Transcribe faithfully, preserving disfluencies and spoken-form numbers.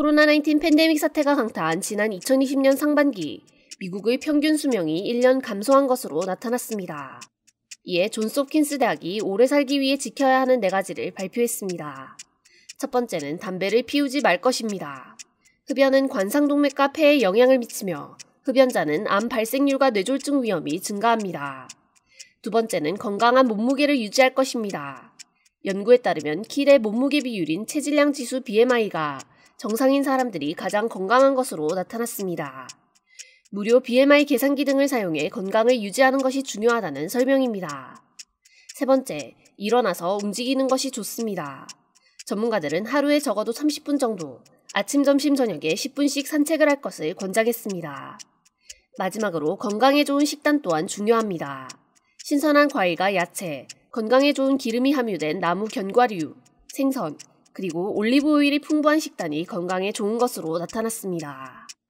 코로나 나인틴 팬데믹 사태가 강타한 지난 이천이십 년 상반기 미국의 평균 수명이 일 년 감소한 것으로 나타났습니다. 이에 존스 홉킨스 대학이 오래 살기 위해 지켜야 하는 네 가지를 발표했습니다. 첫 번째는 담배를 피우지 말 것입니다. 흡연은 관상동맥과 폐에 영향을 미치며 흡연자는 암 발생률과 뇌졸중 위험이 증가합니다. 두 번째는 건강한 몸무게를 유지할 것입니다. 연구에 따르면 킬의 몸무게 비율인 체질량 지수 비엠아이가 정상인 사람들이 가장 건강한 것으로 나타났습니다. 무료 비엠아이 계산기 등을 사용해 건강을 유지하는 것이 중요하다는 설명입니다. 세 번째, 일어나서 움직이는 것이 좋습니다. 전문가들은 하루에 적어도 삼십 분 정도, 아침, 점심, 저녁에 십 분씩 산책을 할 것을 권장했습니다. 마지막으로 건강에 좋은 식단 또한 중요합니다. 신선한 과일과 야채, 건강에 좋은 기름이 함유된 나무 견과류, 생선, 그리고 올리브 오일이 풍부한 식단이 건강에 좋은 것으로 나타났습니다.